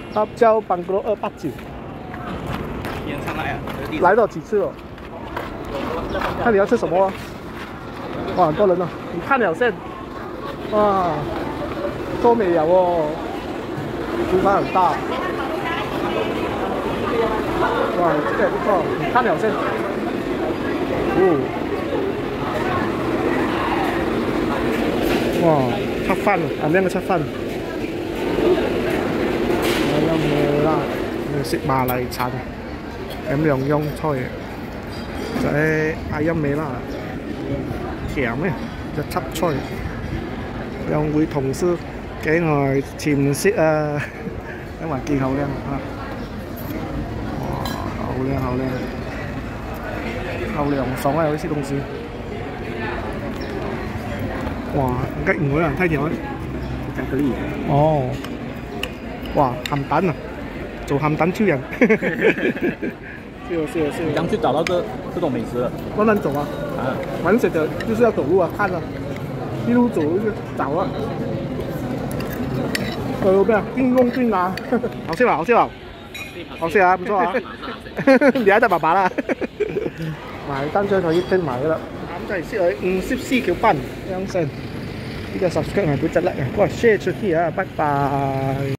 它叫邦格罗289。 连上来啊！ 来了几次了？看你要吃什么啊？哇，很多人呢、你看了先。哇，都没有哦，厨房很大。哇，这个也不错，你看了先。哦。哇，恰飯啊，兩個恰飯。我有冇啦？食馬來餐，咁樣樣菜，就係阿音味啦，甜嘅，就輯菜，又會同事幾外潛色啊，因為見好靚啊，哇，好靚好靚，好涼爽啊！有啲東西。哇，cách muối à, thay nhiều ấy. Ồ. Wow, hàm蛋啊，做鹹蛋超人。是。 想去找到这种美食了。 慢慢走啊。啊。玩水的就是要走路啊，看啊，一路走就找啊。有咩啊？邊工邊拿。好吃吧，好吃吧。好吃啊，不錯啊。你喺得爸爸啦。買單張就已經買啦。咁就係識佢50C 條賓，相信呢個 subscribe 係會質叻嘅。哇 ，share 出去啊，拜拜。